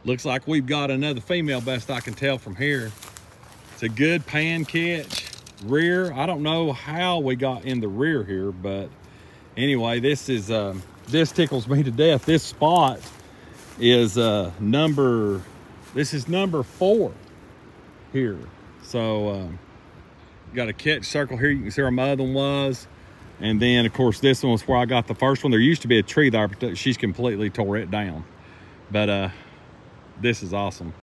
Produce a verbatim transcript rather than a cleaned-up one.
Looks like we've got another female, best I can tell from here. It's a good pan catch. Rear, I don't know how we got in the rear here, but anyway, this is, um, this tickles me to death. This spot is uh, number, this is number four here. So um, got a catch circle here. You can see where my other one was. And then of course this one was where I got the first one. There used to be a tree there, but she's completely tore it down. But uh, this is awesome.